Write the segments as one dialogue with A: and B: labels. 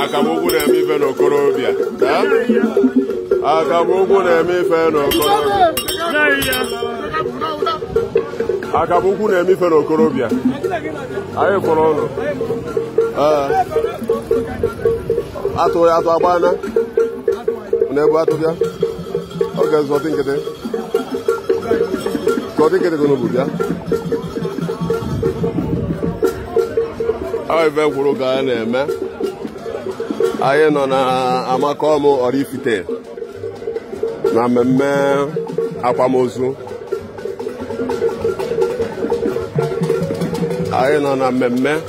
A: Akamugwu na-eme ife n'okorobịa. Akamugwu na-eme ife n'okorobịa. Akamugwu na-eme ife n'okorobịa. Anyị fọrọ ụlọ. Atụ ya atụ agbana. N'ebe atụ bịa. Oge zọtị nkịtị. Zọtị nkịtị gụnụ bụ bịa. Ọ ife kwuru ka a na-eme. Anyị nọ na Amakom Oraifite na mmemme akwamozu. Anyị nọ na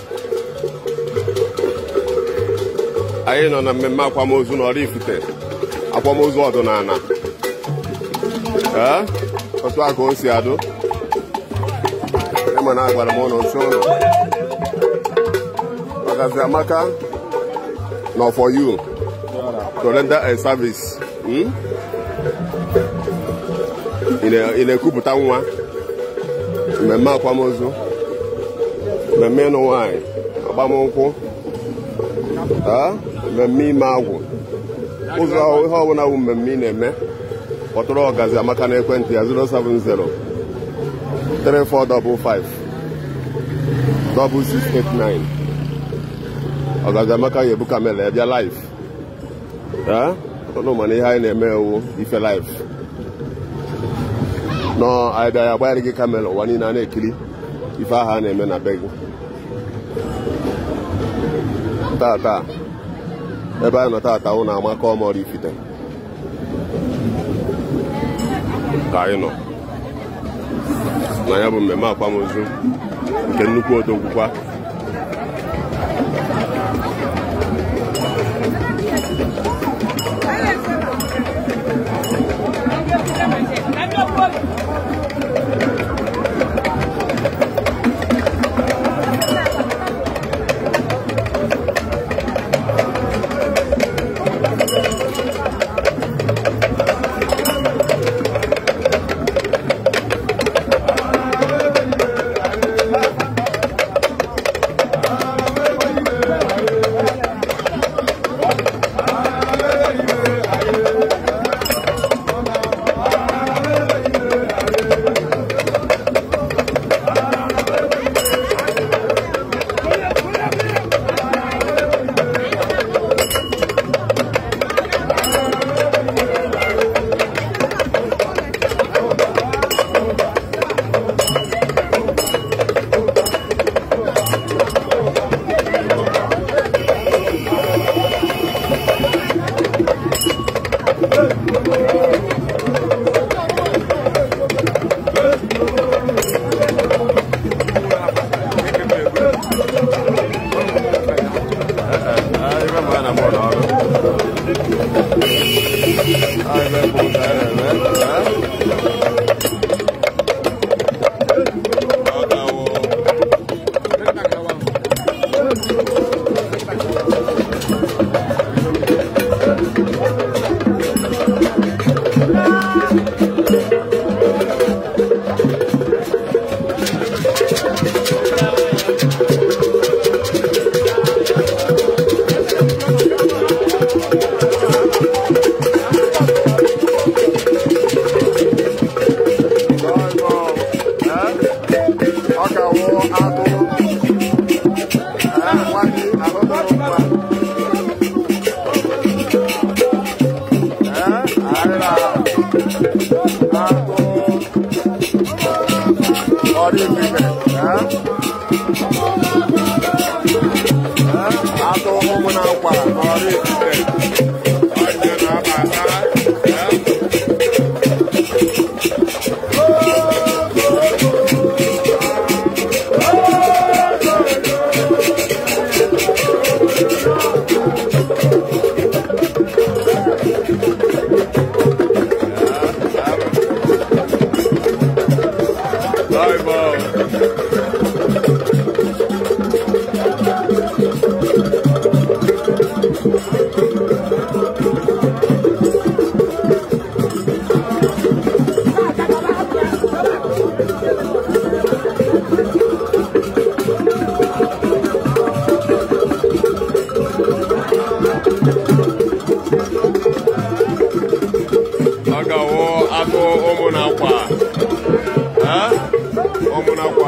A: mmemme akwamozu na Oraifite, akwamozu ọdịnala. Otu a ka o si adụ. Ịma na agwara m ụlọ nso ụlọ. Ọgazi amaka nọ for you to render a service. Ị na-ekwupụta nwa, mmemme akwamozu, mmemme ịnụ nwanyị, agbamnkwụ, mmemme ime agwụ, ụzọ ihe ọbụla bụ mmemme ị na-eme, kpọtụrụ Ọgazi amaka n'ekwentị ya 070 3455 6689. Ọgazi amaka ya ebu kamera ya bịa live. Ọtụtụ mana ihe anyị na-eme ewu ife live. Nọ anyị bịa ya agbanyere gị kamera ụwa niile a na-ekiri ife ahụ a na-eme na be gị. Tata ebe anyị nọ tata wụ na Amakom Oraifite ka anyị nọ na ya bụ mmemme akwamozu nke nnukwu odokwukwa.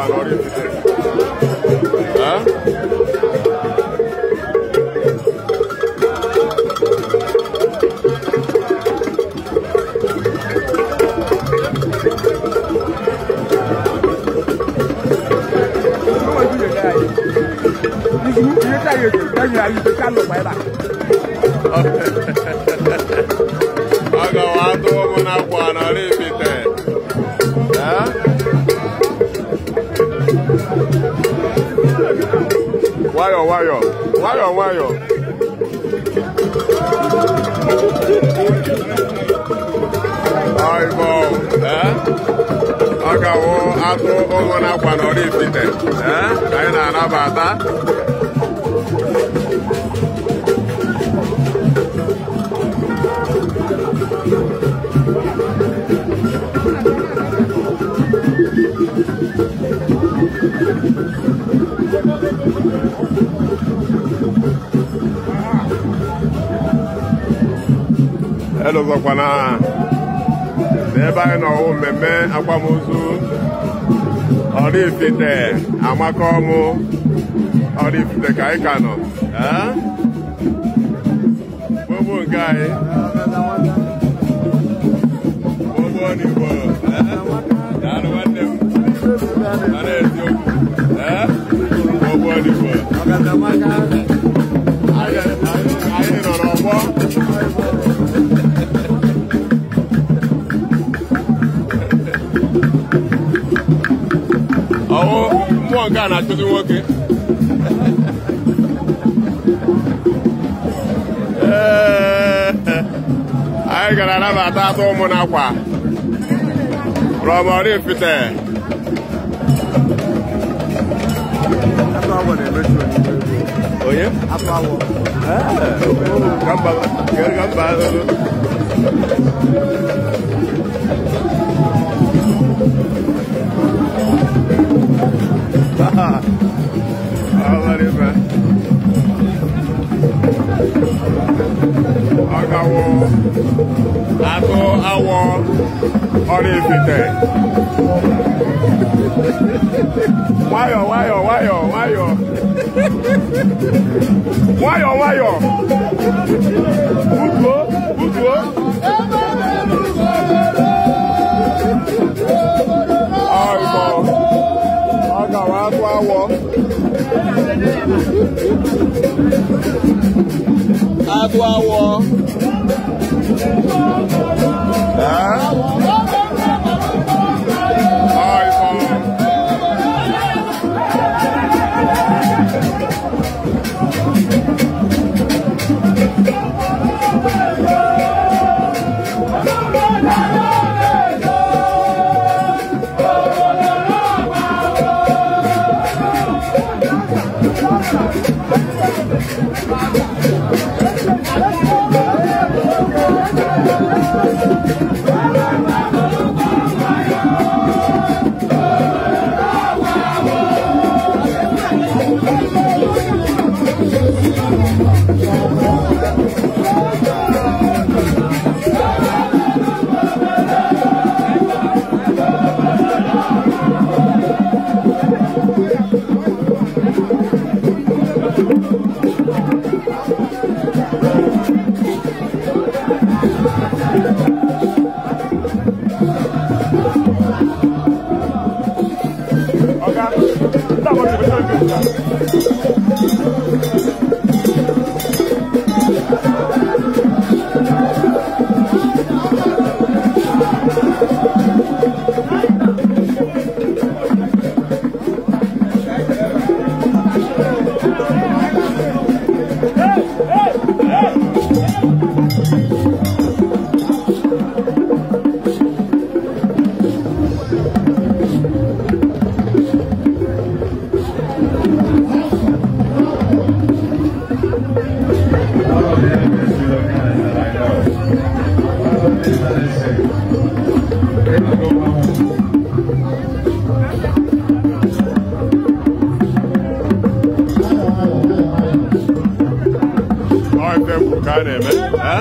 A: n'Oraifite. Agawado muna kwa n'Oraifite. Wayo. Aibo, agawo atụ muna kwa n'Oraifite. Anyị na-anabata. Elozọkwana n'ebe anyị nọ mmemme akwamozu Oraifite Amakom Oraifite ka anyị ka nọ gbogbo nke anyị gbogbo n'Igbo daalụ nwanne m mana eziokwu gbogbo n'Igbo anyị nọ n'ọgbọ mmụọ nke a na-achụzi nwoke anyị gara anabata atụ ụmụ n'akwa from Oraifite. Onye? Gamba. Agawo atụ awọ Oraifite. Nwayọ. Butuo. Aibo. Agawo atụ awọ. Atụ awọ. ka a na-eme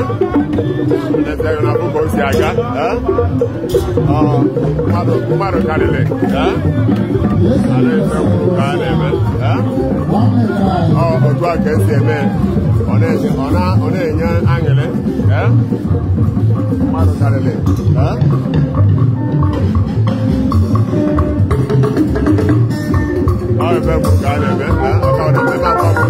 A: na akwụkwọ si aga mmadụ karịrị anaghị ekwuru ka a na-eme otu a ka esi eme ọ na-enye aṅụrị mmadụ karịrị ọ ebe kwuru ka a na-eme ọka ọ na-eme na akwa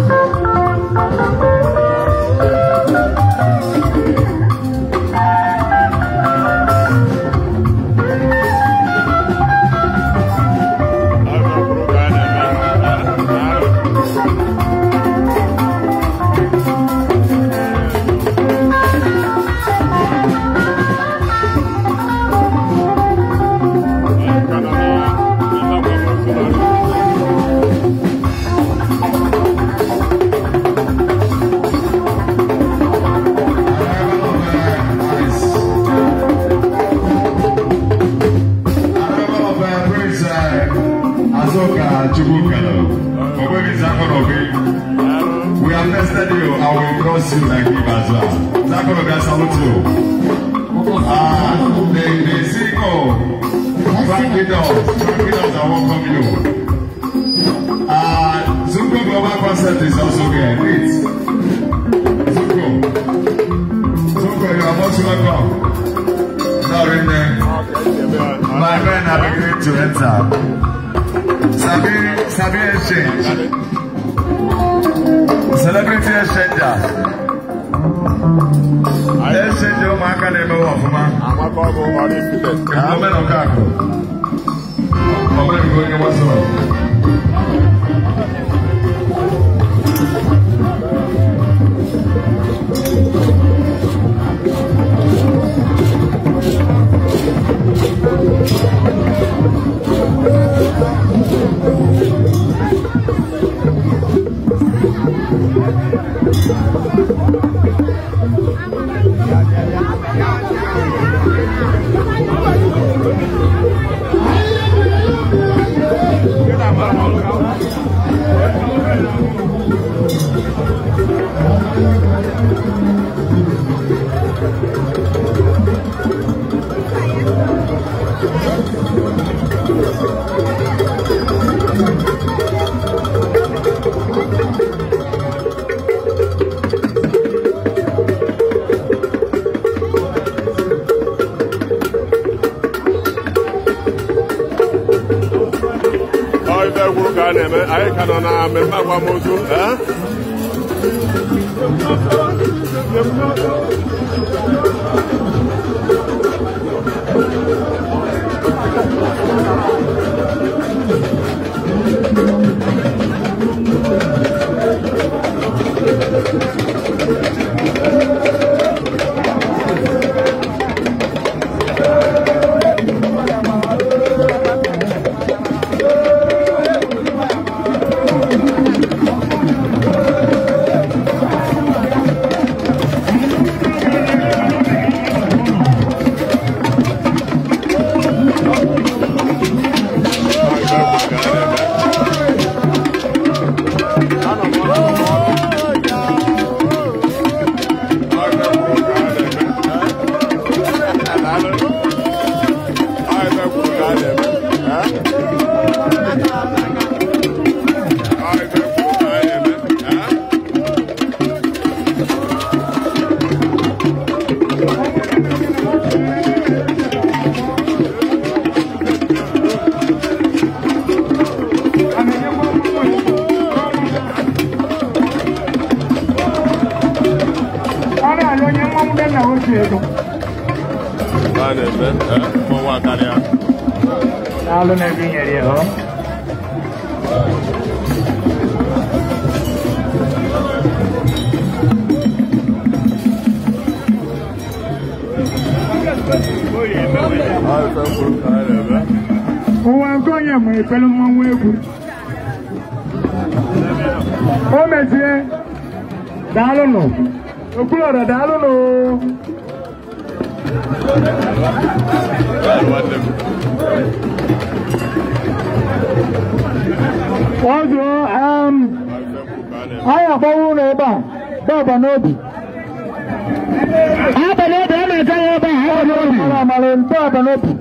A: we have tested you and we cross you like him as well. Zakoro can salute you. The single Frankie Dolls are welcome you. Zungo Global Concert is also here. Please. Zungo, you are most welcome. Not in there. My men are beginning to enter. Sabi exchange. Celebrity exchanger. Exchange of my name of man. I'm a couple of artists. I'm a couple. I'm going to what's up. I cannot remember
B: Abanobi ameka ya ba Abanobi. Malento Abanobi.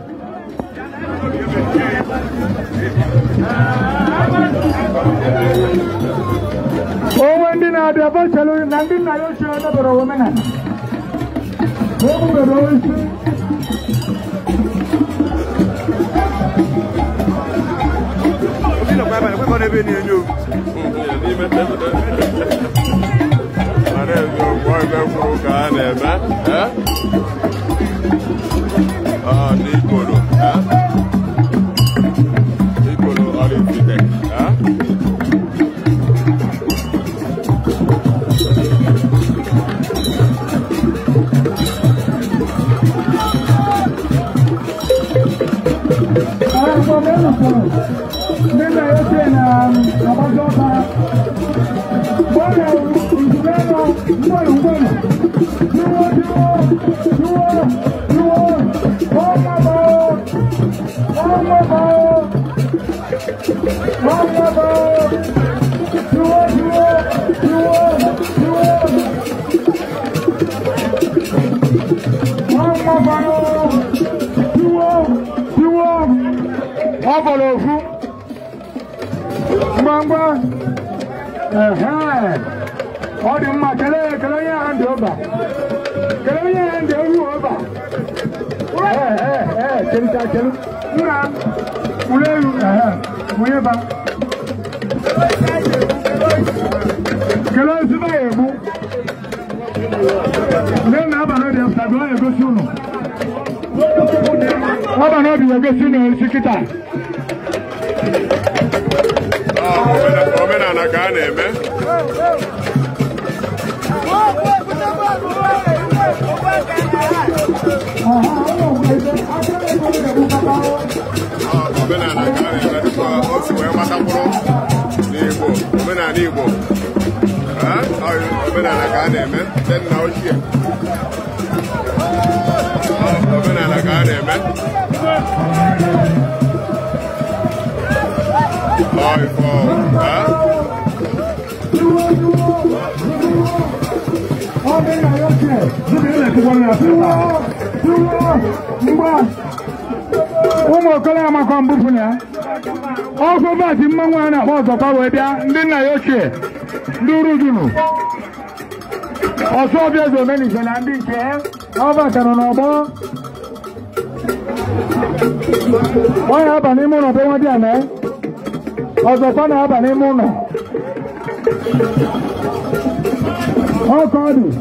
B: Owendi na de bachalo nandi na yo shona bro womena. Obu bro isi. Obilo baba we gonna be ni enyo. Ni me te. Are yo boy be furu ka na ebe. Ah ni kolo. Ni kolo ali fite. Nena yote na abazoka bwana mzunguko mbona Abolofu Mbangwa Odi mma kele ya handi oba Kele ya handi oba Kelu Nna Uleyu Uyeba Kele siba yebu Nena abano di aftabiwa yegosi unu Abano di yegosi unu sikita
A: Omenala ka a na-eme. Omenala ka a na-eme dịka o si wee gbatakwuru n'Igbo. Omenala Igbo. Omenala ka a na-eme ndị nna ochie. Omenala ka a na-eme.
B: Ụmụ okolo amakwa mbufu na ọkụ bati mmanwụ a na-akpọ ọzọkwa wee bịa ndị nna ya ochie ndị urujunu ọsọ ọbịa zomenise na ndị nke ọbatara n'ọgbọ nwanyị aba n'ime ụlọ be nwa dị ala ọzọkwa na-aba n'ime ụlọ ọkụ ọ dị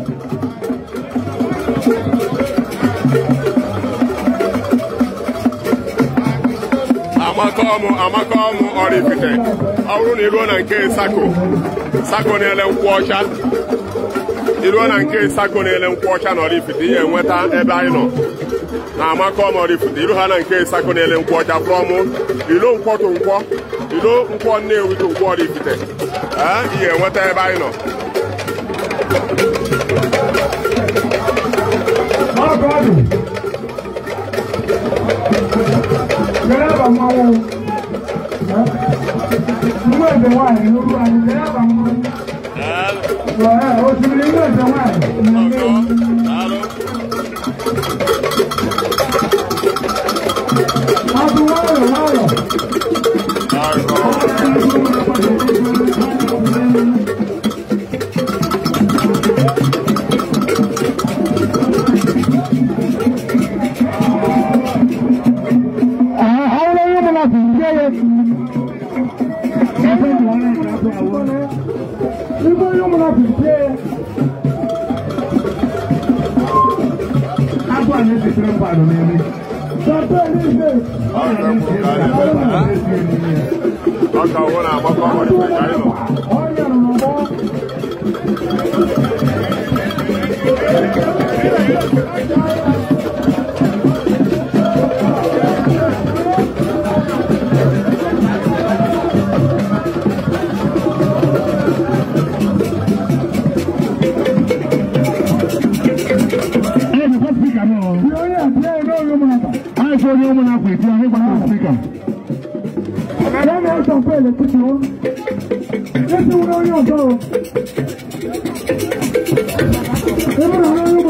A: amaka ọmụ Oraifite ọ bụrụ na iruo na nke sako na-ele nkwụ ọcha iruo na nke sako na-ele nkwụ ọcha na Oraifite ihe enweta ebe anyị nọ na amaka ọmụ Oraifite iru ha na nke sako na-ele nkwụ ọcha from ilo nkwọ to nkwọ ilo nkwọ Nnewi to nkwọ Oraifite ihe enweta ebe anyị nọ
B: Geraba mmanwụ mgbe eze nwaanyị n'okwu anyị geraba mmanwụ osimiri mgbe eze nwaanyị abụ nwayọ Let's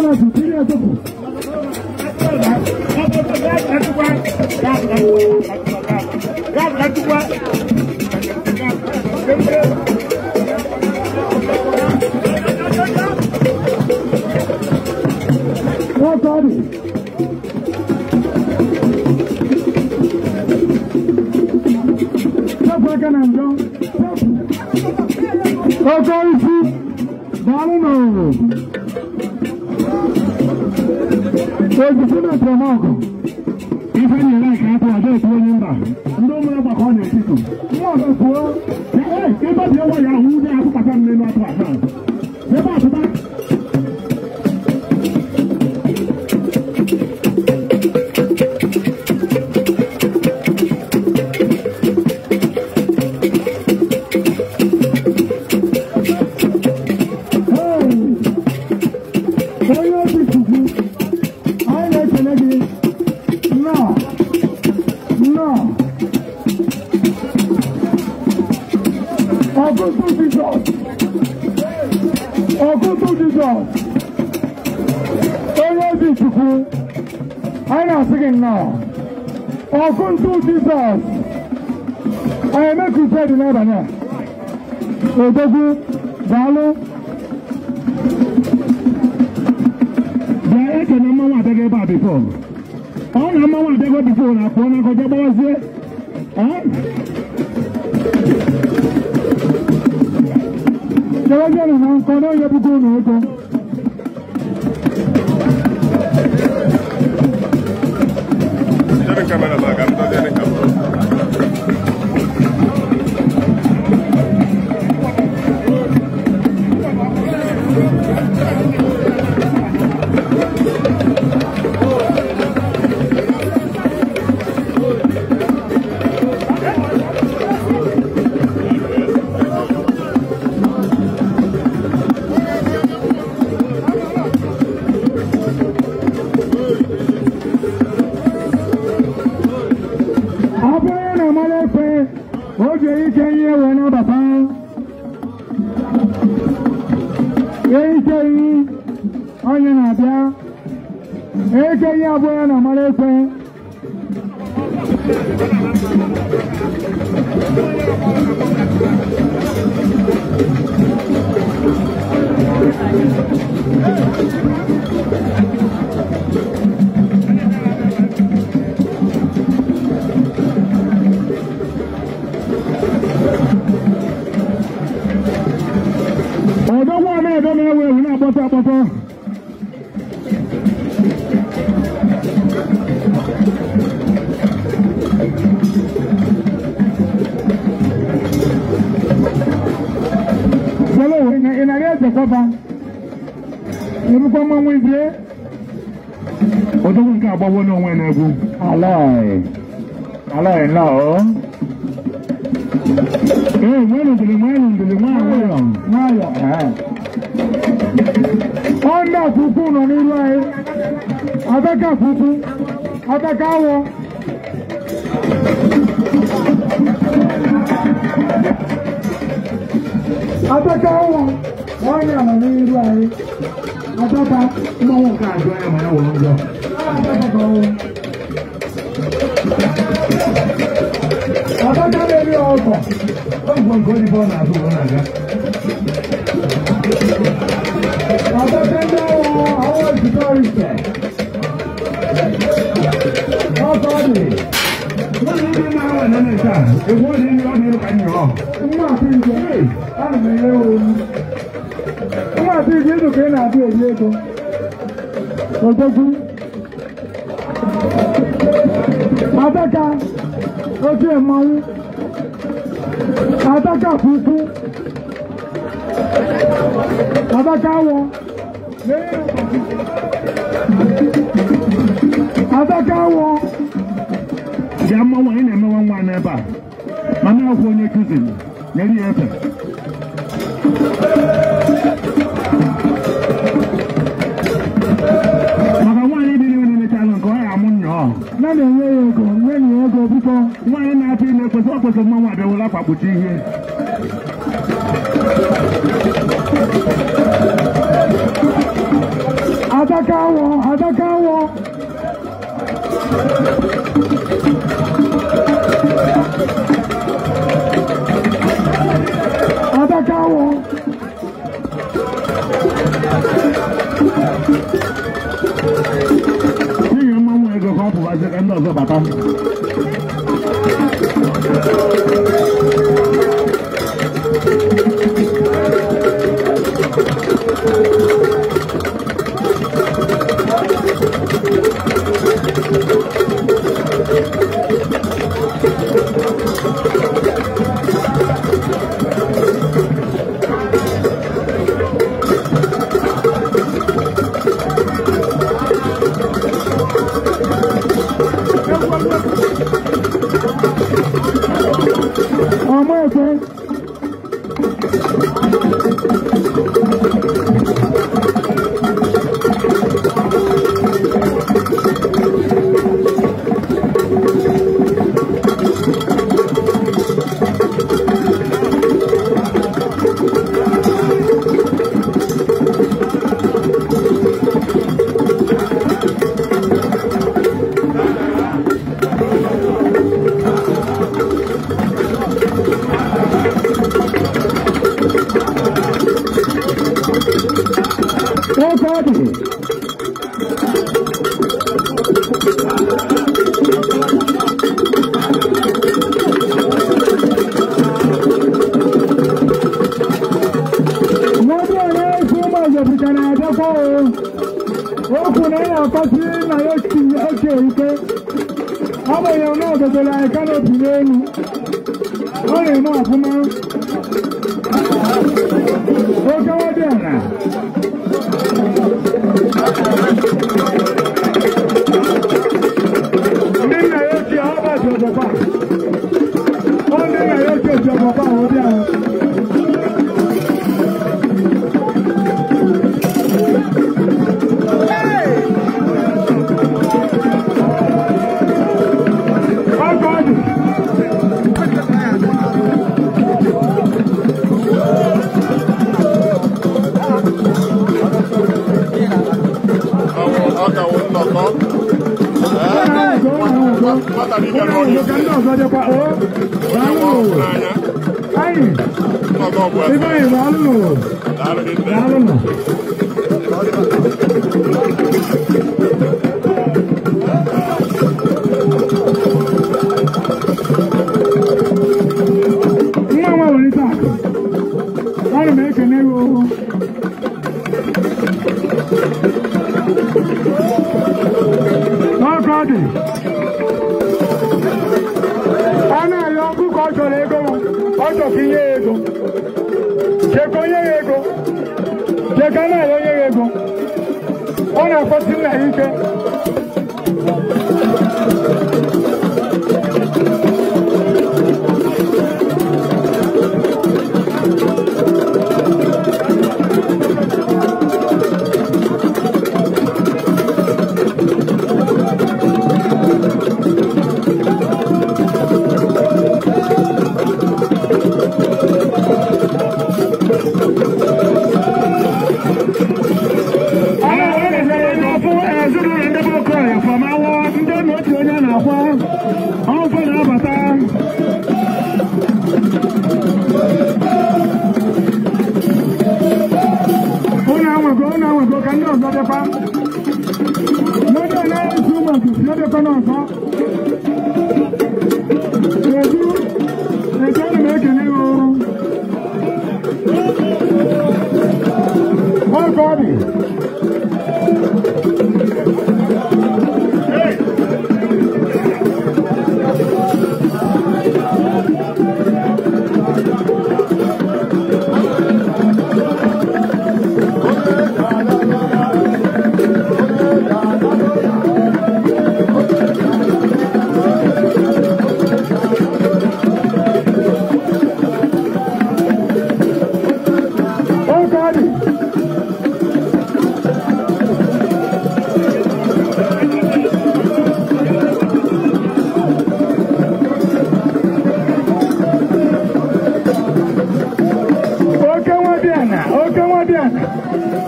B: Ataka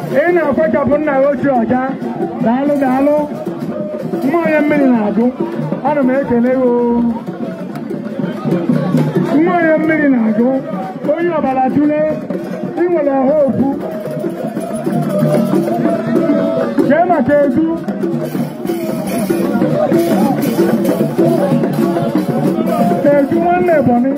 B: ị na-akwachapụ nna ya ochie ọcha daalụ daalụ mmanya mmiri na-agụ ana m ekele gị mmanya mmiri na-agụ onye ọbara tụle ị nwere ọha okwu jee maka edu edu nwanne Ebonyi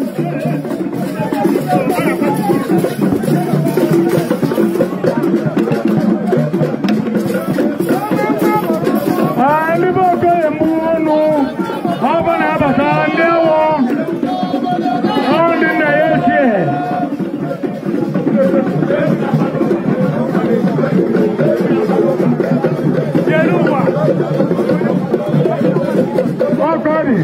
B: ndị be okenye mbụ ọnụ ọ bụ na-abata ndị awọ ọ ndị nna ya ochie ọkọrị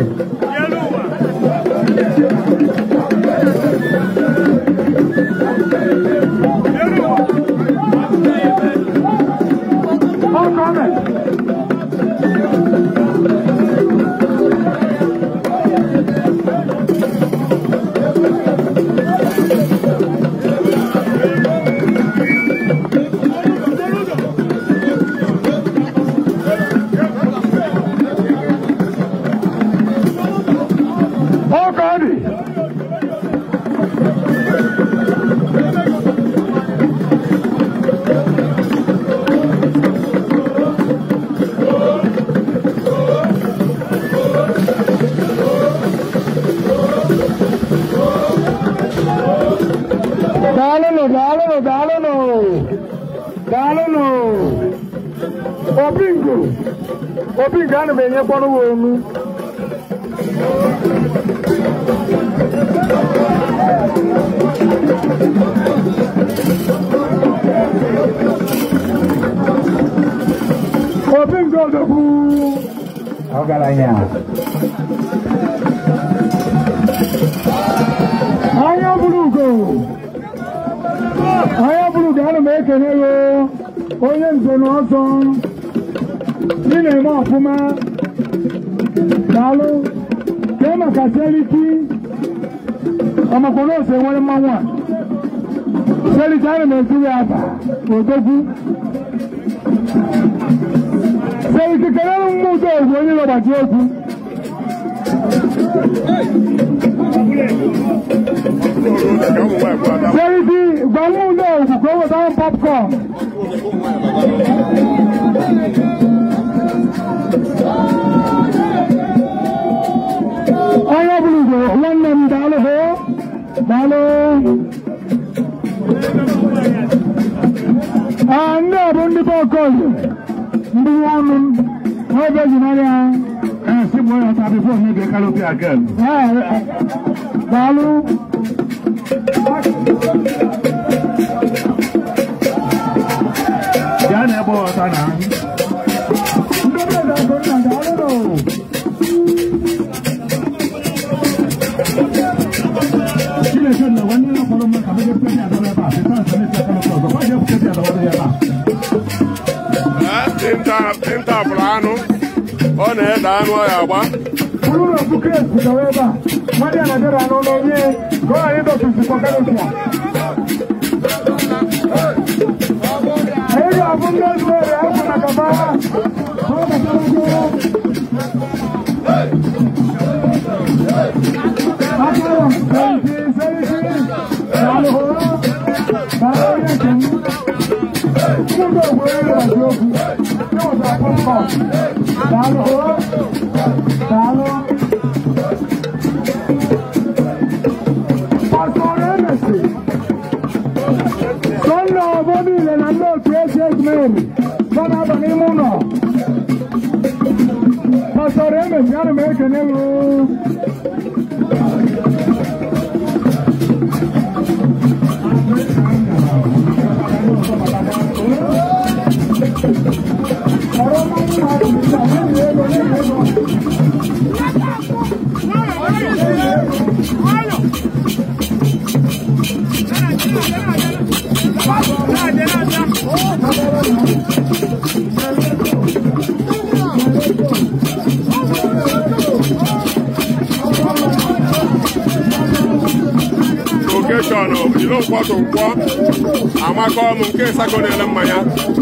B: Obingo ana m enye kpọrọ wa onu Obingo odogwu ọgaranya anya bụrụ ugo ana m ekele gị onye nze na ọzọ ị na-eme ọfụma daalụ kee maka seliti ọmakwana ose nwere mmanwụ a seliti ana m ezuru aba odogwu seliti kelere mma ụzọ ogwu onye lọgbaji egwu seliti gwa nwa ụzọ ogwu ka o wetara popcorn onye ọbụla ugo nwanne m daalụ hụ daalụ ndị a bụ ndị be Okoye ndị nwa ọnụ n'obe ji n'anya si bụ onye ọta bifo mebe kalopi again daalụ ya na-ebe ọta na ndị be daalụ
C: Tinta plano, on è danno a Yaba.
B: Uno su che si doveva, Mariana Gerano non viene, guarda che si può calcolare. E io ho un altro, ho una cabana.
C: bọtụ nkwọ amaka ọmụ nke ịsago na-ele mmanya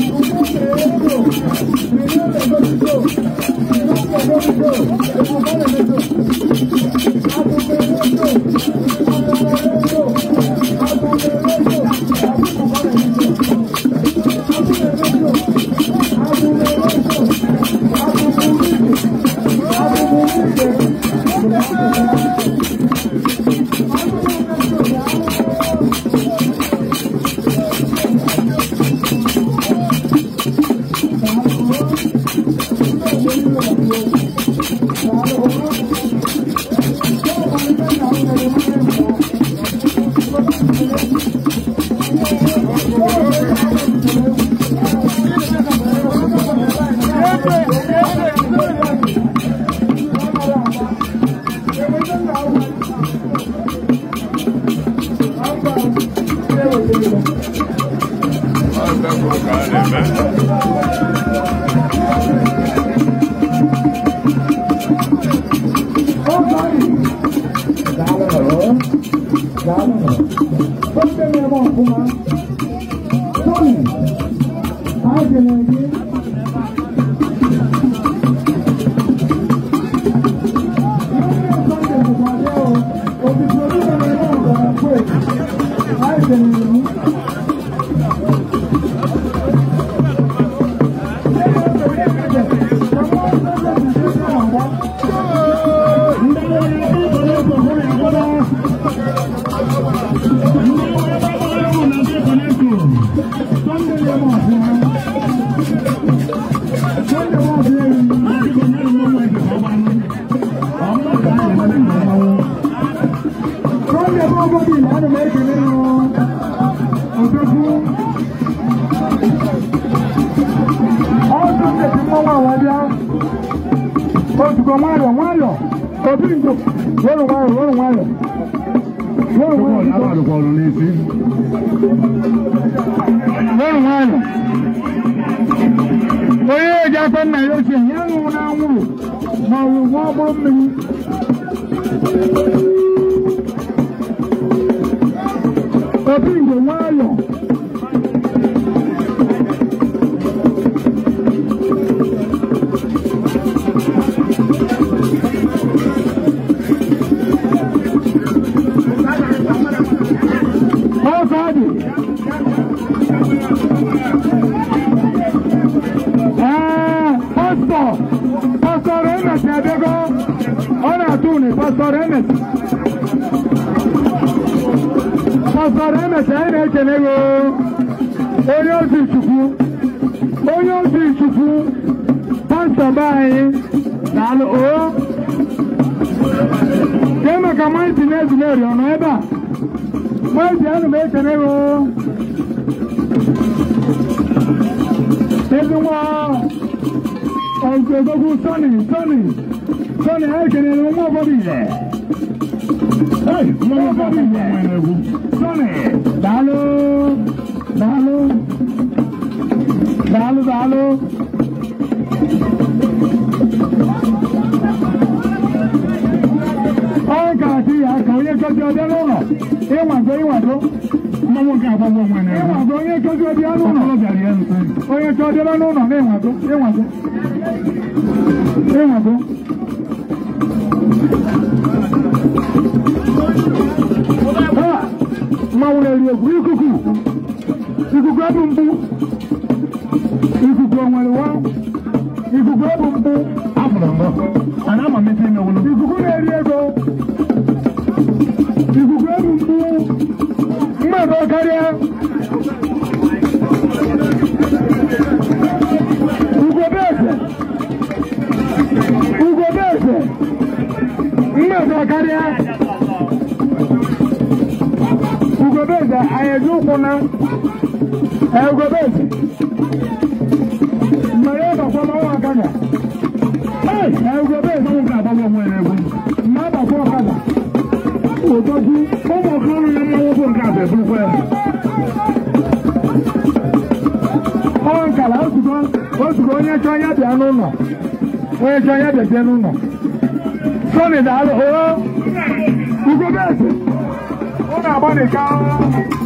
B: Sonny dalo, oh, Ugo Bese, una bonica.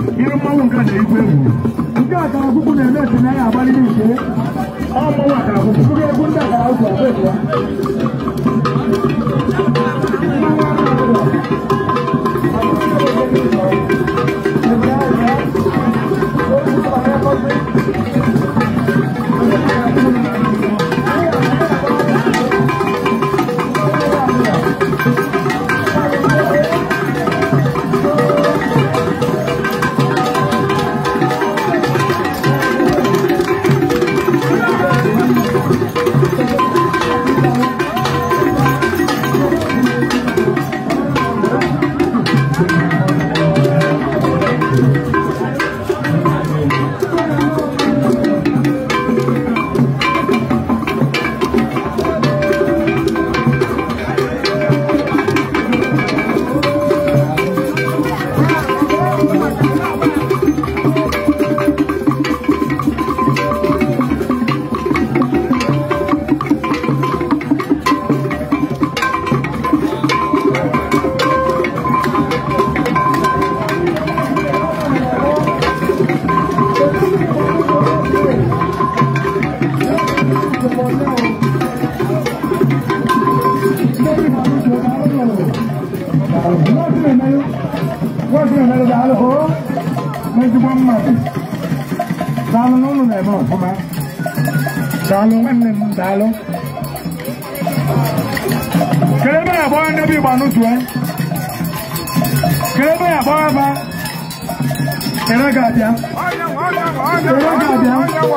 B: ihe mmanwụ nke na-ekwu egwu nke akara akwụkwọ na-eme esi na ya agbalị n'ike ọ mmanwụ akara akwụkwọ egwu ndị akara akwụkwọ abụ egwu Dalo. Kerebe ya bawa nabi banu tuan. Kerebe ya bawa ba. Kerega dia. Kerega dia.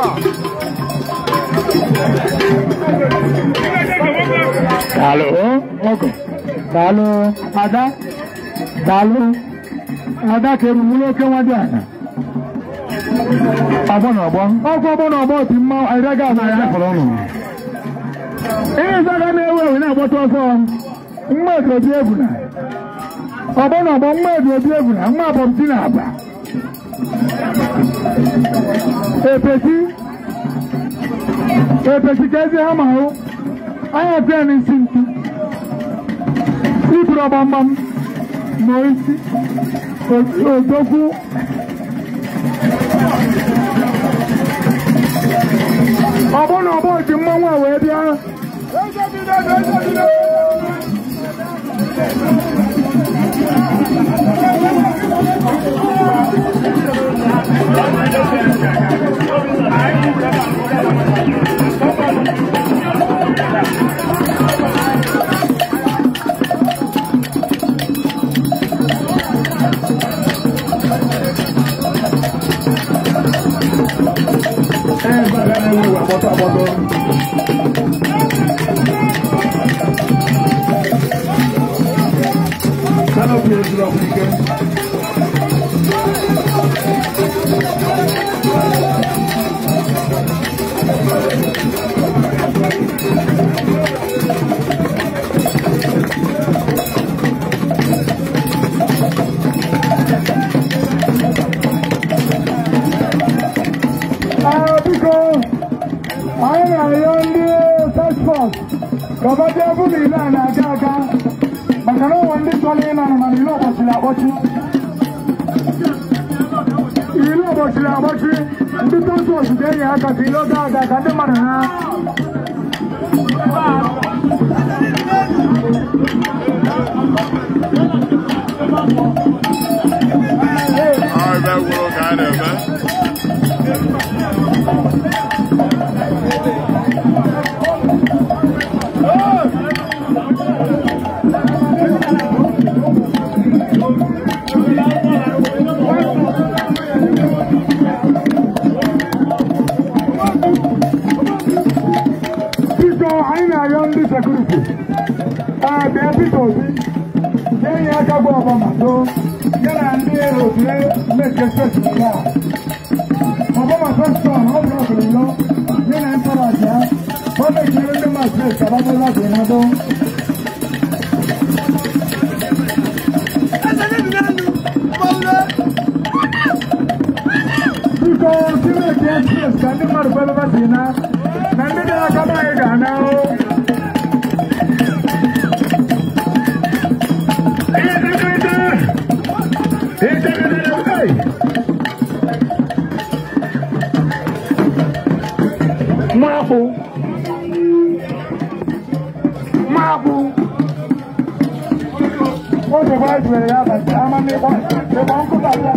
B: Dalo. Okay. Dalo. Ada. Dalo. Ada kemulo kewadia. Abono ti ma ayraga na ya folono. Zaga na ewe na boto so. Mmedo bi eguna. Abono mmedo bi eguna, mma bom ti na aba. Epeti kezi ha ma ho. Aya pe ni sinti. Ibro bambam. Noisi. Odoku. Abono ti mmanwu awe bia. Hey! Mabu. What the vice will have a German neighbor? The Banco Baba.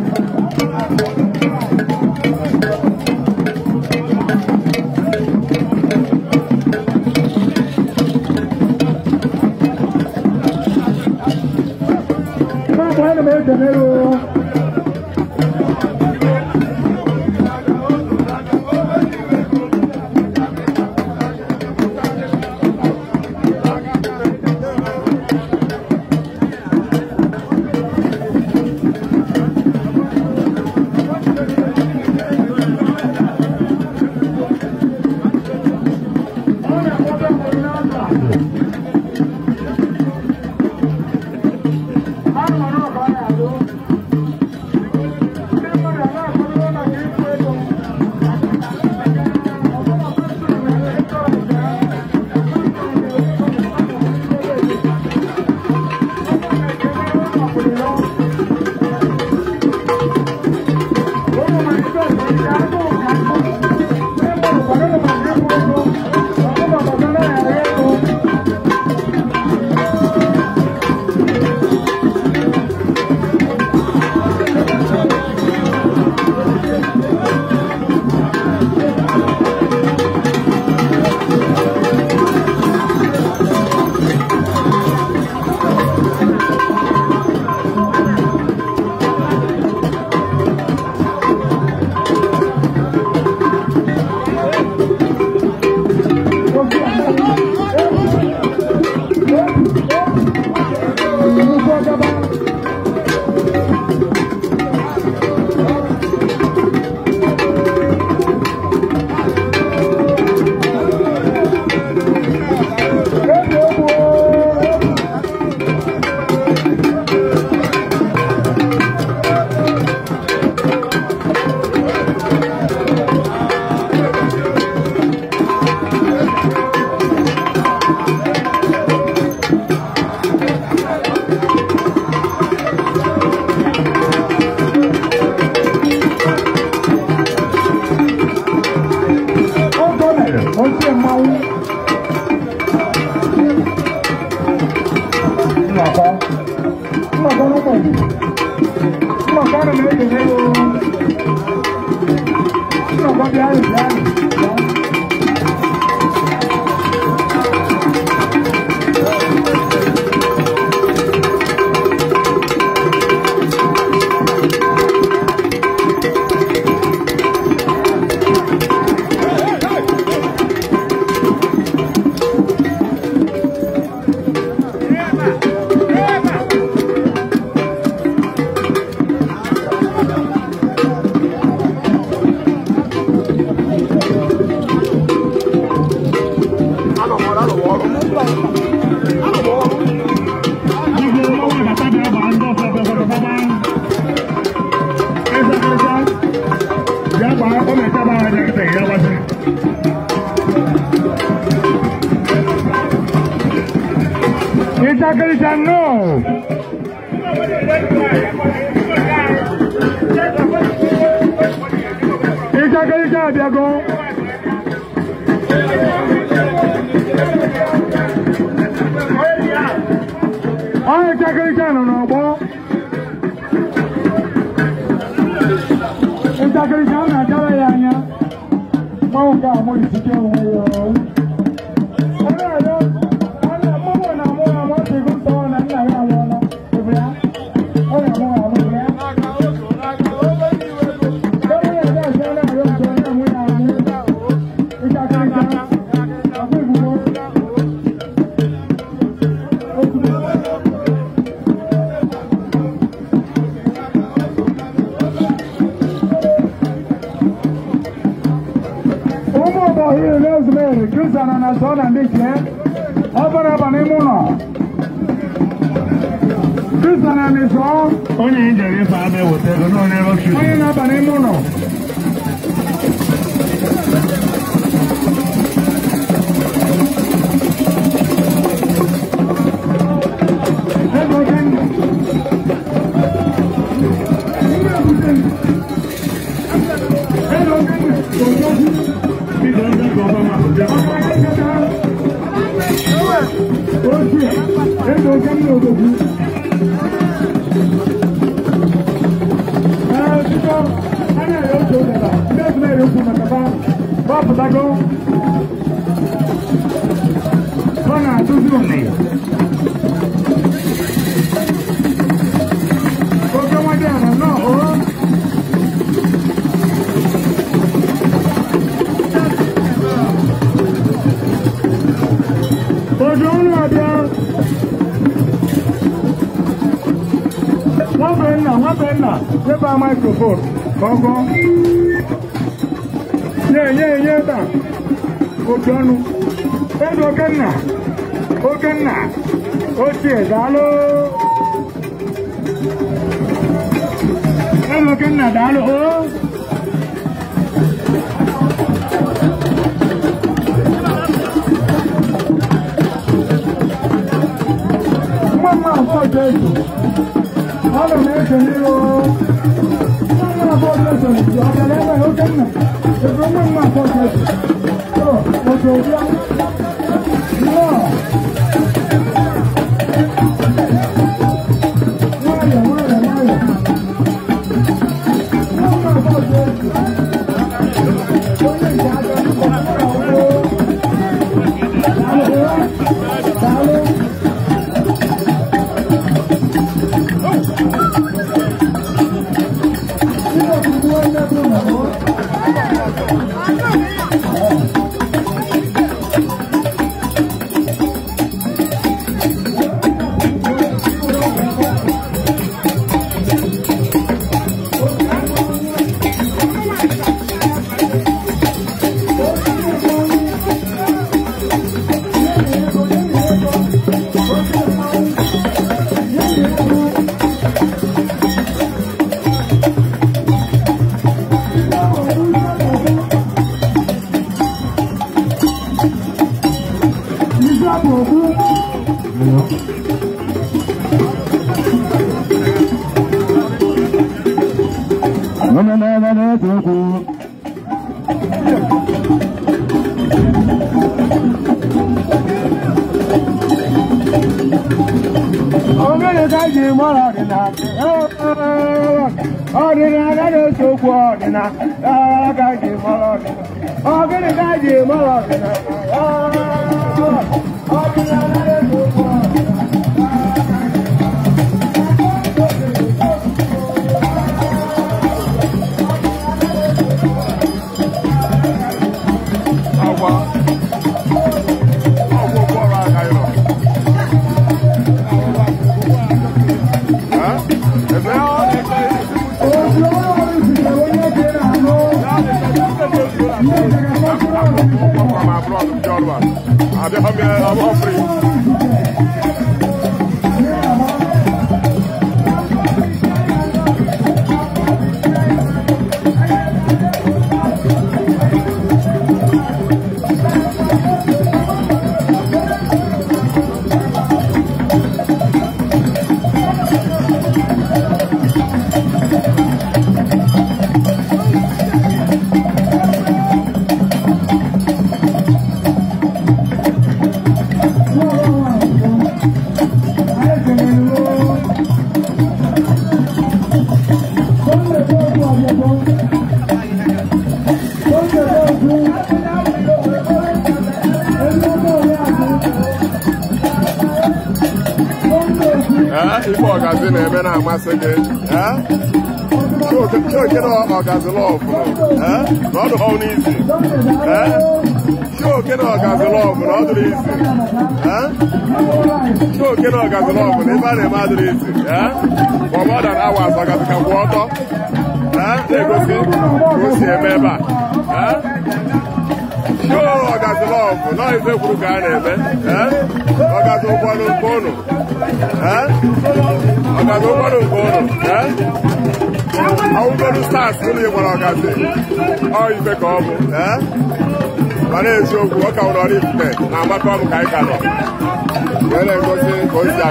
B: Microphone. Go. Yeah, da. Ojonu. Ogenna. Otie, dalo. Ogenna, dalo. Mama, for Jesus. Hello,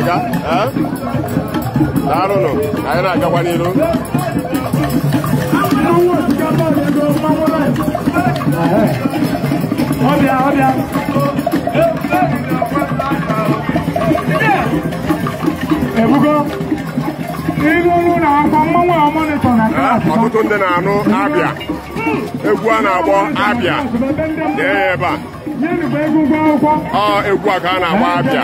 C: I don't know. Ọtụtụ ndị na-anụ abịa egwu a na-agbọ abịa ebe a egwu a ka a na-agba abịa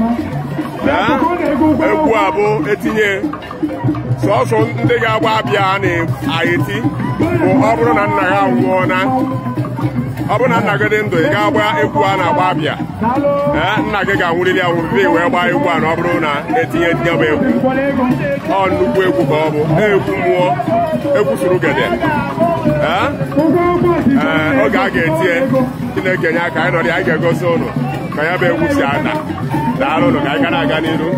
C: egwu a bụ etinye sọsọ ndị ga-agba abịa a na-eti bụ ọ bụrụ na nna ya nwụọ na ọ bụrụ na nna gị dị ndụ ị ga-agba egwu a na-agba abịa nna gị ga-anwụrịrị anwụrịrị wee gbaa egwu a na ọ bụrụ na etinye bụ egwu ọ nnukwu egwu ka ọ bụ egwu mmụọ egwu suru gede oge a ga-etinye Chineke nye aka anyị nọrọ anyị ga-egosi ụnụ ka ya bụ egwu si ada daalụ ụnụ ka anyị ga na-aga n'iru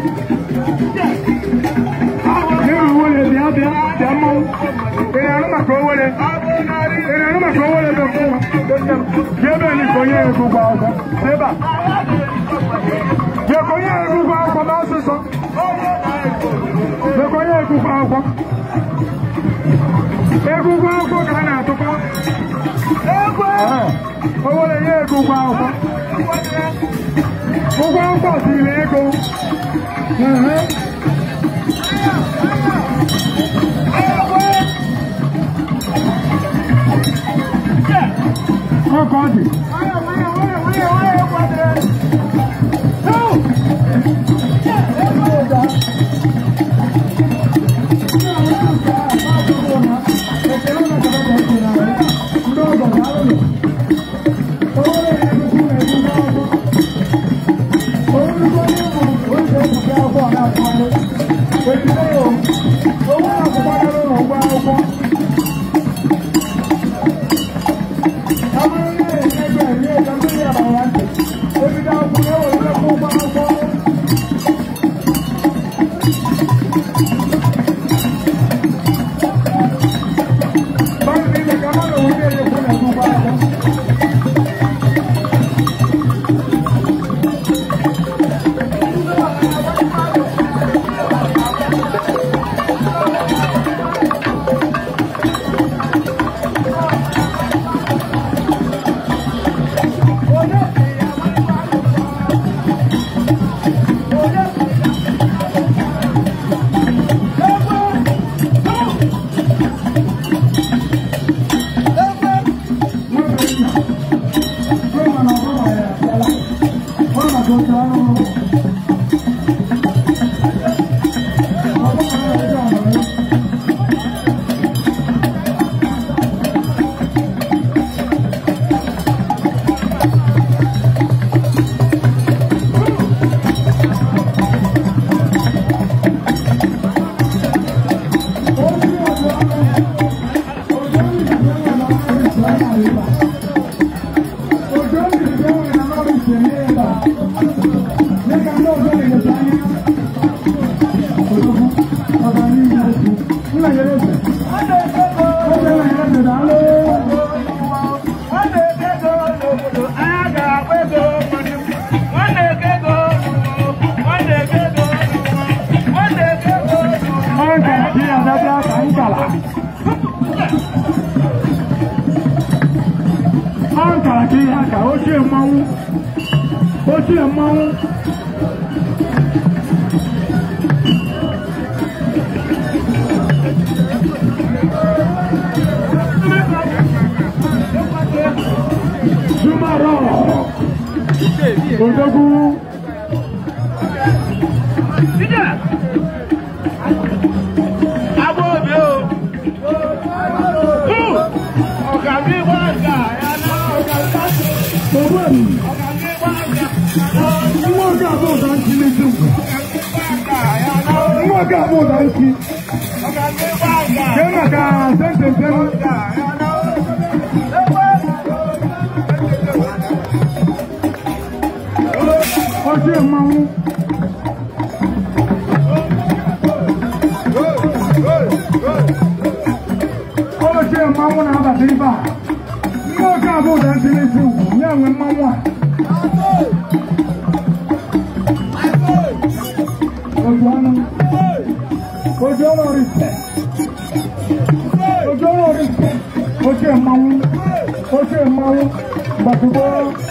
B: oche mmanwụ gbapụgo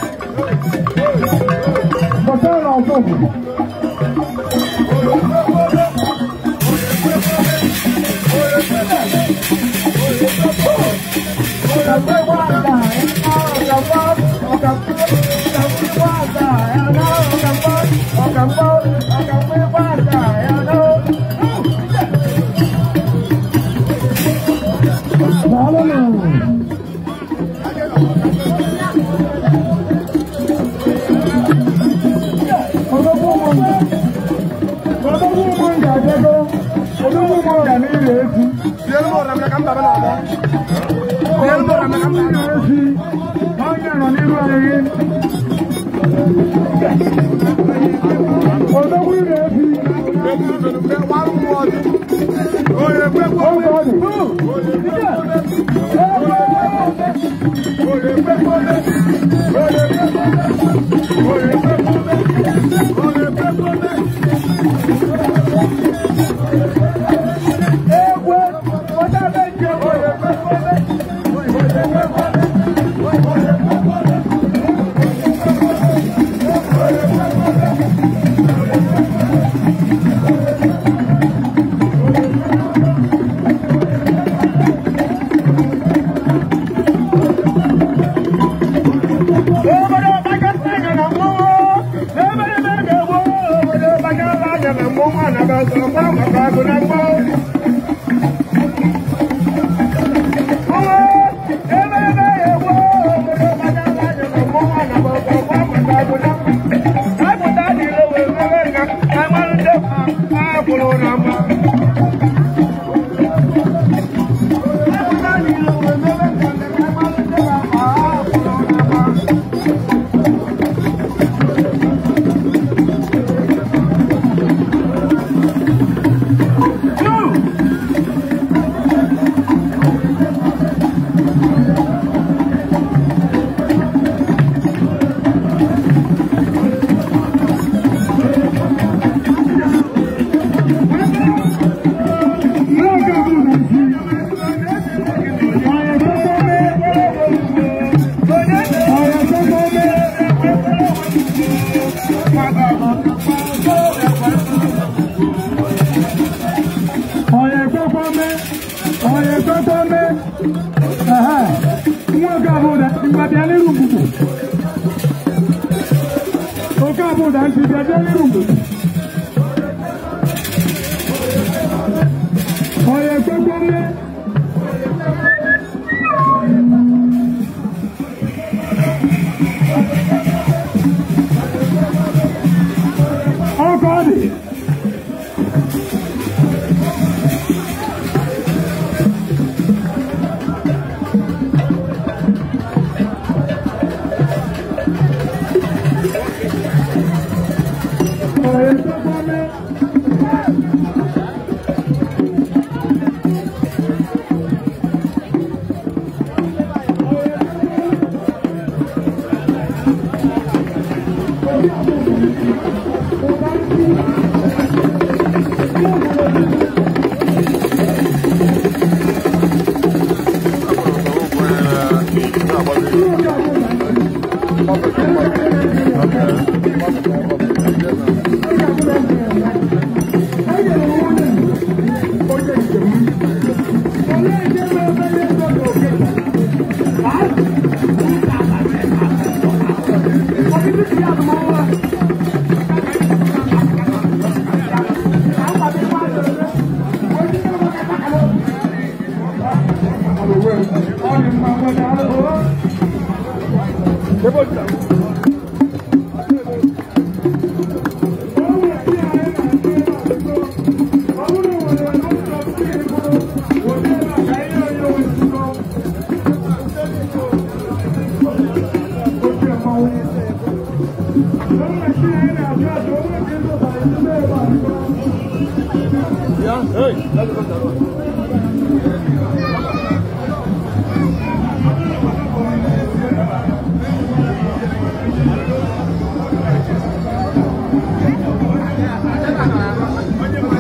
B: gbasara na ọzọ obodo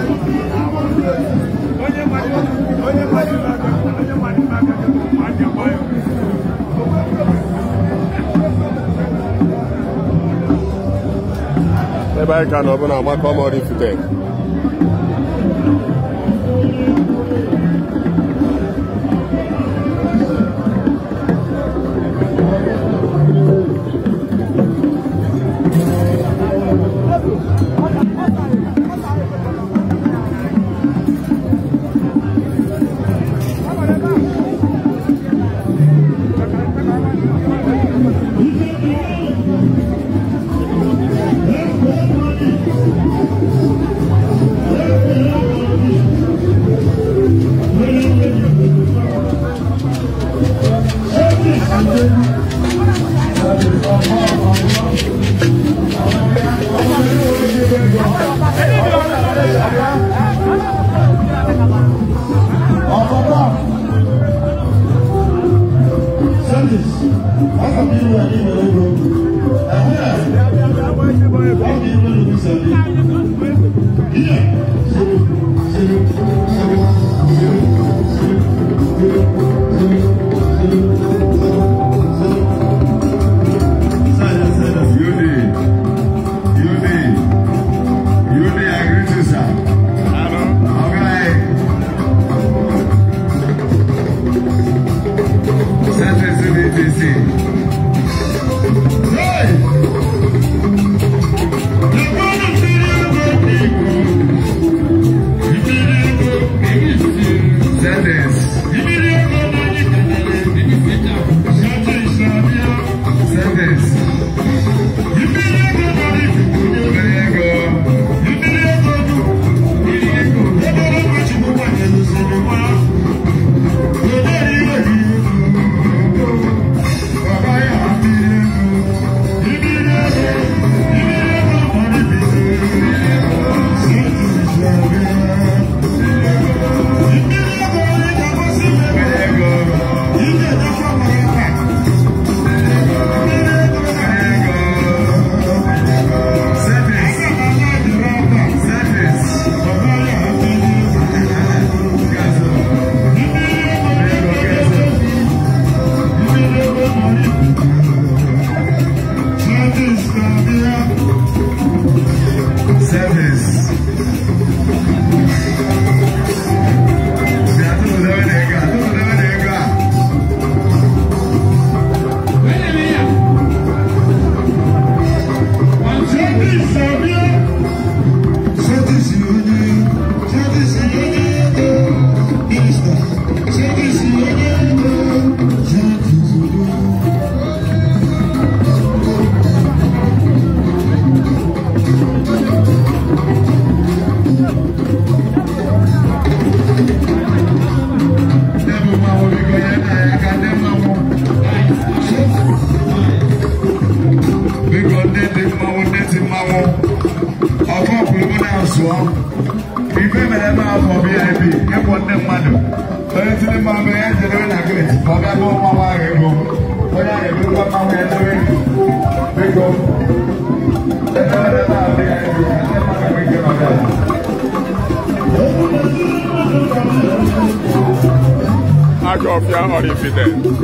C: Oye, ebe anyị ka nọ bụ na Amakọm Oraifite.
A: Ajọfia Oraifite.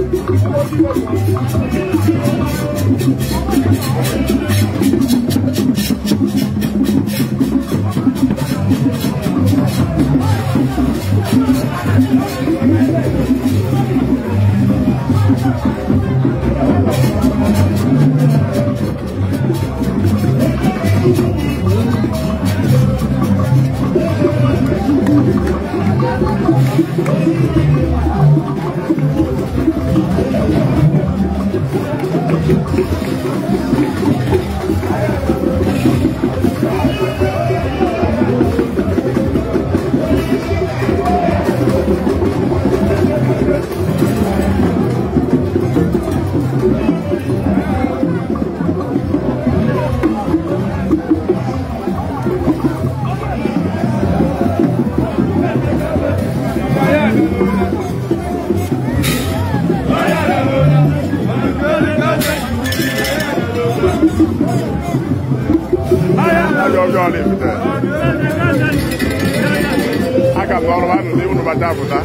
A: Aga m ọrụ anụ n'ime ụbata apụta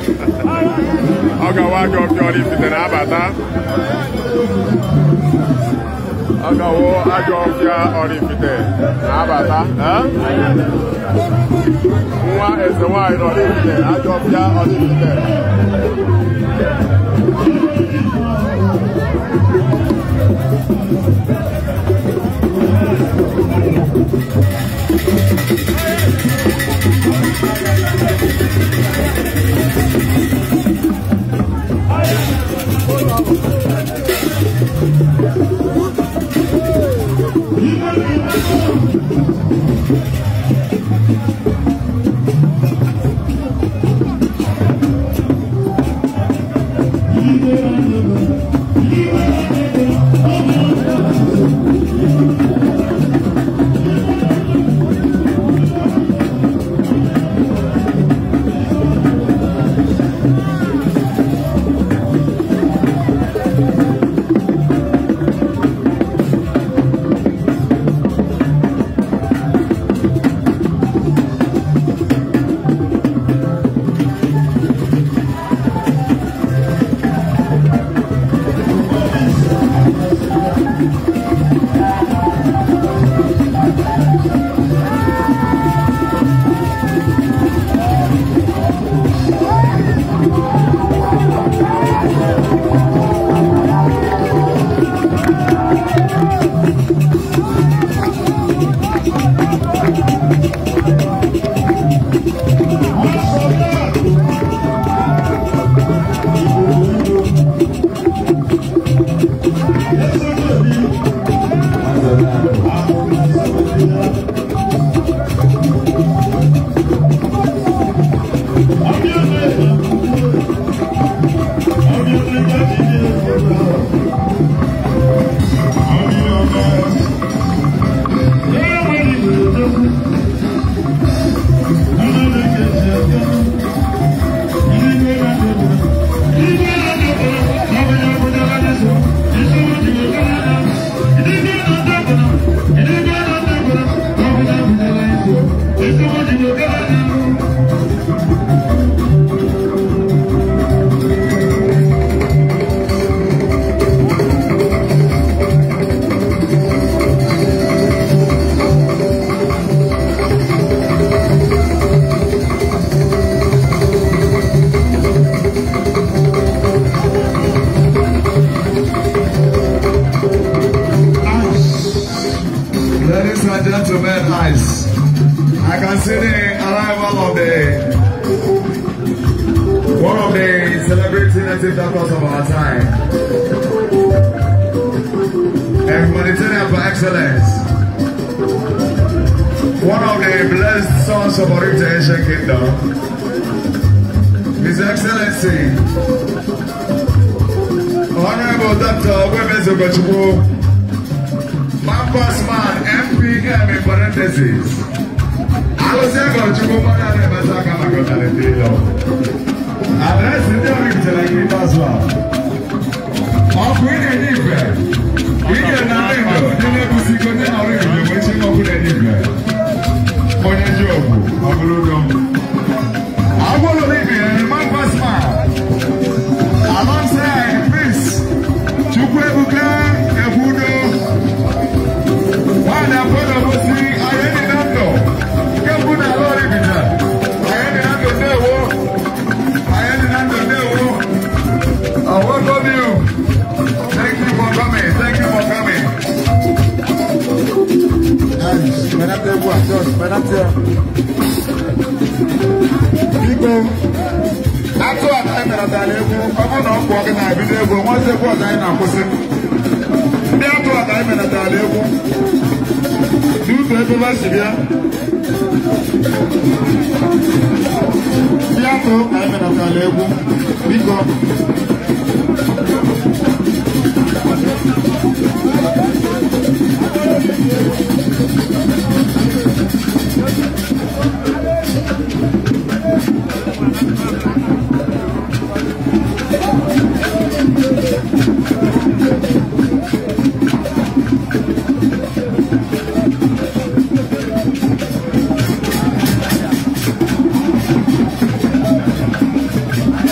A: ọ gawa Ajọfia Oraifite na-abata
C: Agawo Ajofia Orifite Abata nwa eze nwanyị Orifite Ajofia Orifite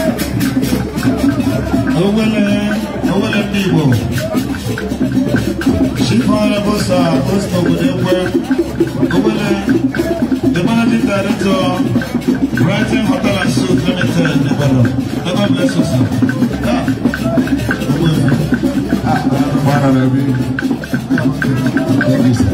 B: أولا
D: Chief Honorable Sir Oscar Budekwe, the Managing Director, Brighton Hotel and Suites Limited, Nebelo. God bless you, sir. Thank you, sir.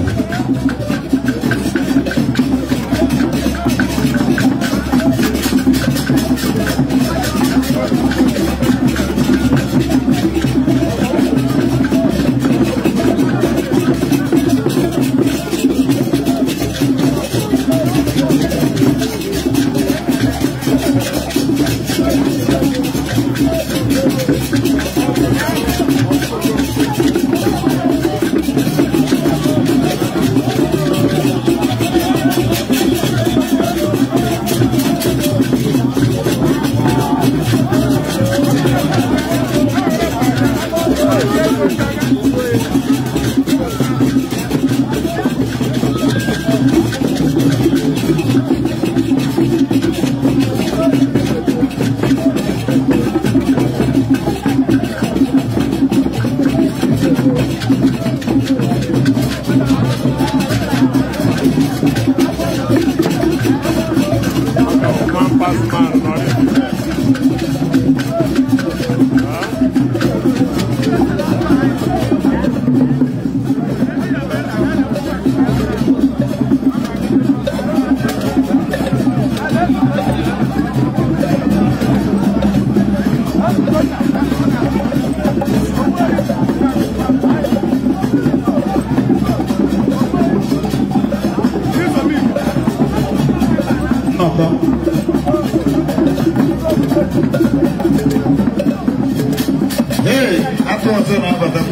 D: Hey, I thought so now, but I'm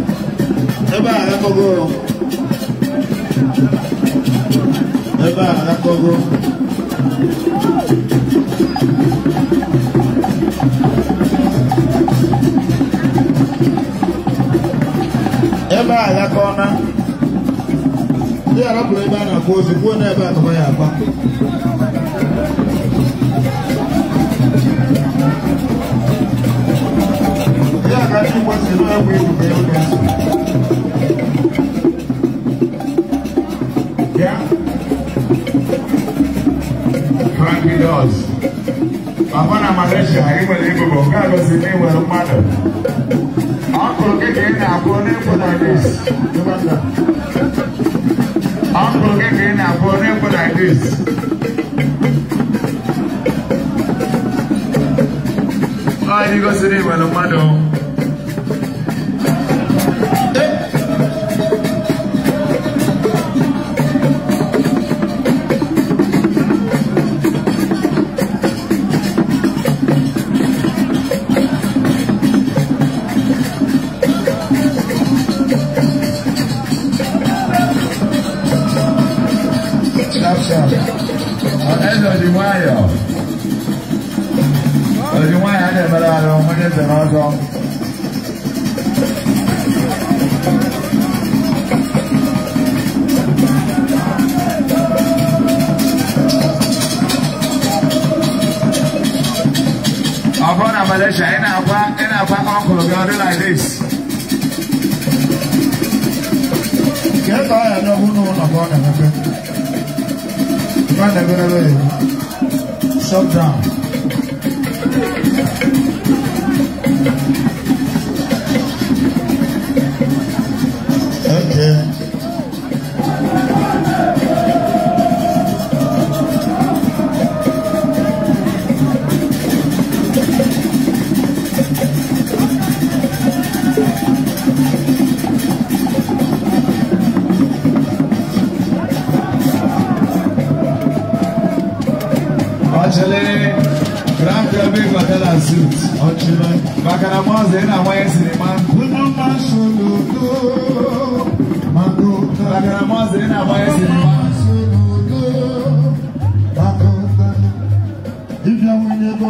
D: Frankie does. Upon a Malaysia, unbelievable. God was the name of the mother. Uncle getting a bonnet for like this. Uncle getting a bonnet for like this. Oh, you go to the name of the mother. Malaysia, and our uncle will do like this. Get by, I know who knows about them. Run the good away. Shut down. Okay. Grand Derby Hotel and Suites. Bakanamaz in a way cinema. Bakanamaz in a way cinema. If you win it,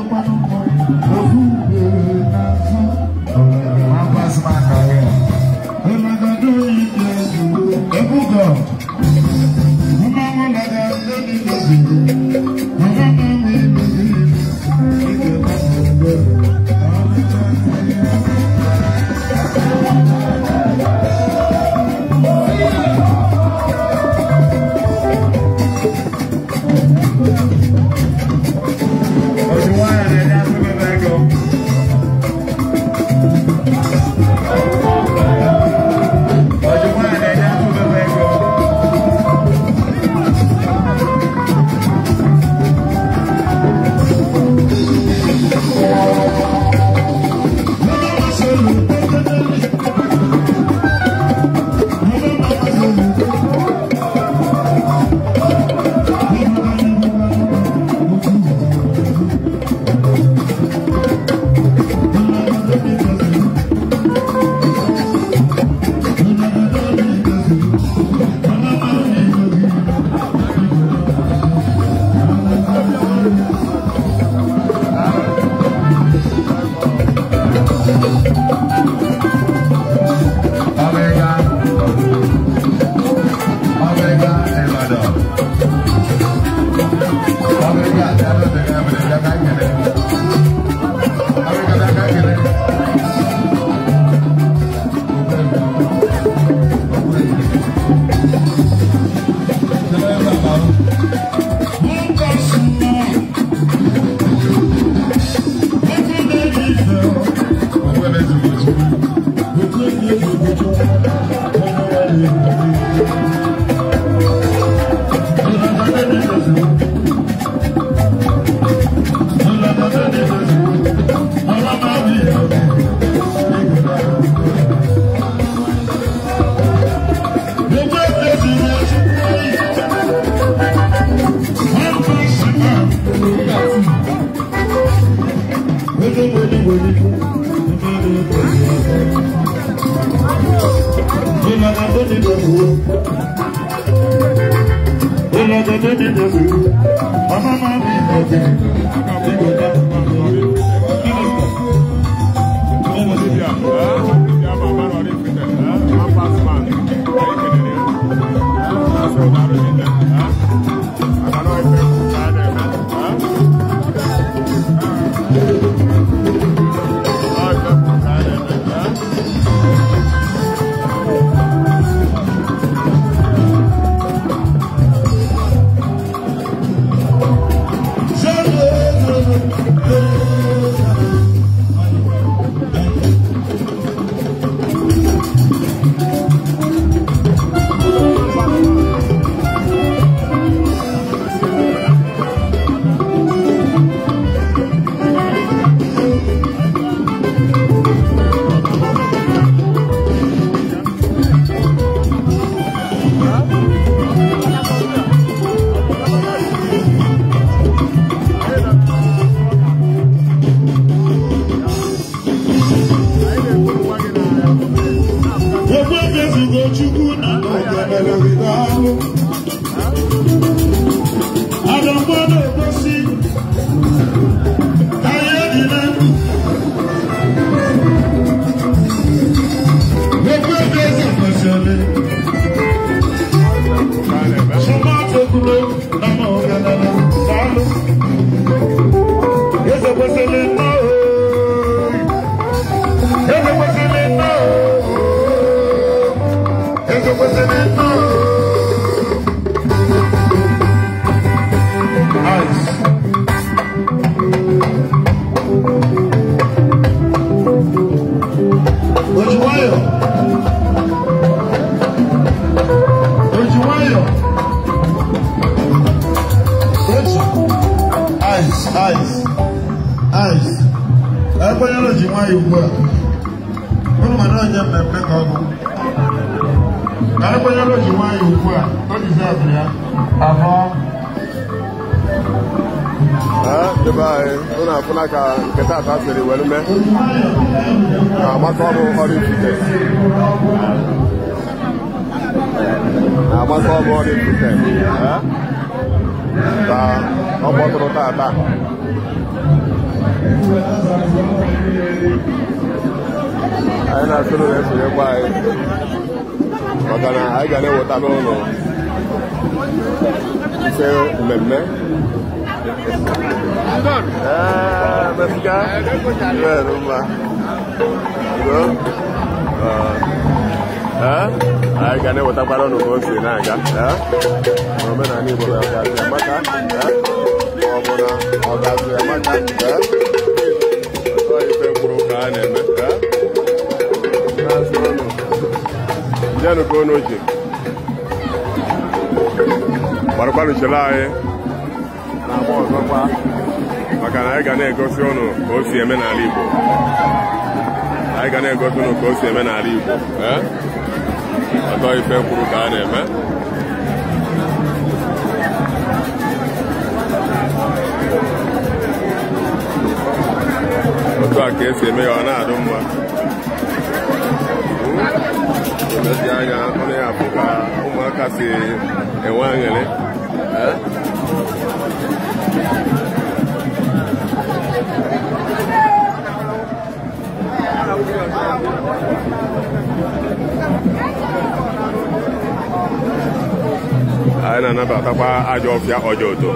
C: Ajofia Ojoto.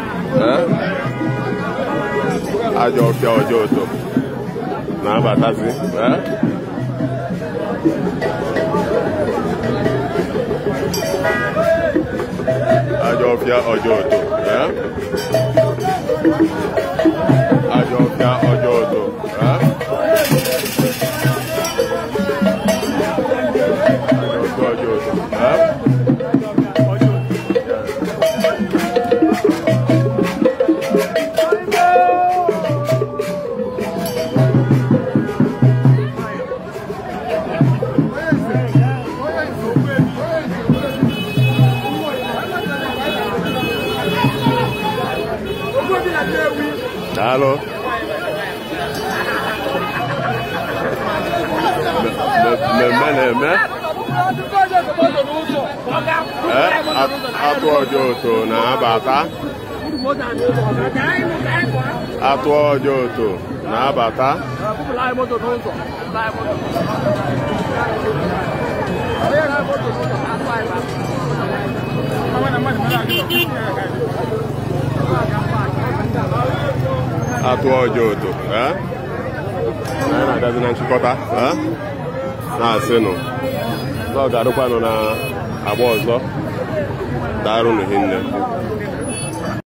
C: Ajofia Ojoto. Na batasi. Ajofia Ojoto. Ajofia Ojoto. Hello. atụ ọjọọ oto na-abata. Atụ ọjọọ oto na-abata. Atụ ọjọọ oto anyị na-agazi na nchịkọta na-asịnụ ọ ga-arụkwanụ na agba ọzọ. Daarụ n'ihi nne.